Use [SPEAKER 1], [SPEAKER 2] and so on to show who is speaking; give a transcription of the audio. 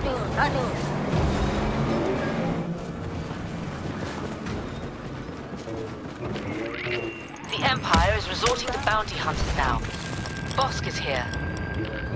[SPEAKER 1] The Empire is resorting to bounty hunters now. Bosk is here.